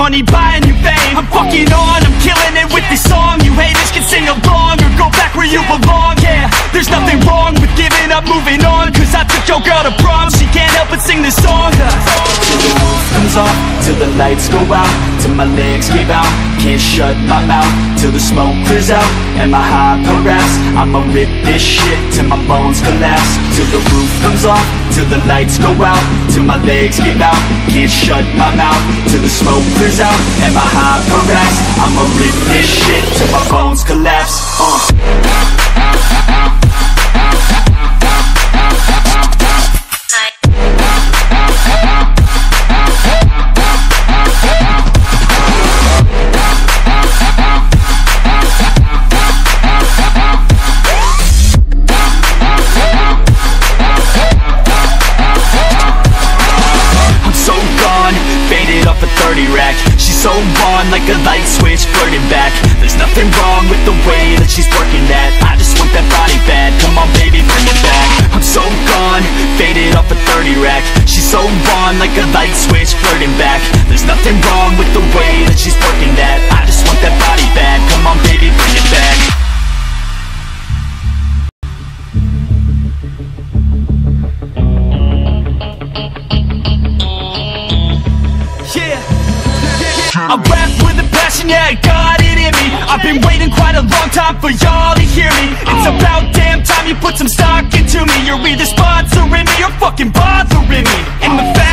money buying you fame. I'm fucking on, I'm killing it with this song. You haters can sing along or go back where you belong. Yeah, there's nothing wrong with giving up, moving on. Cause I took your girl to prom, she can't help but sing this song. Till the roof comes off, till the lights go out, till my legs give out, can't shut my mouth, till the smoke clears out, and my hyper raps. I'ma rip this shit till my bones collapse. Till the roof comes off, till the lights go out, till my legs give out, can't shut my mouth, till the smoke clears out, and my hyper raps. I'ma rip this shit till my bones collapse. She's so on like a light switch, flirting back. There's nothing wrong with the way that she's working that. I just want that body bad, come on baby, bring it back. I'm so gone, faded off a 30 rack. She's so on like a light switch, flirting back. There's nothing wrong with the way that she's working that. I just want that body bad, come on baby, bring it back. I rap with a passion, yeah, I got it in me. I've been waiting quite a long time for y'all to hear me. It's about damn time you put some stock into me. You're either sponsoring me or fucking bothering me. And the fact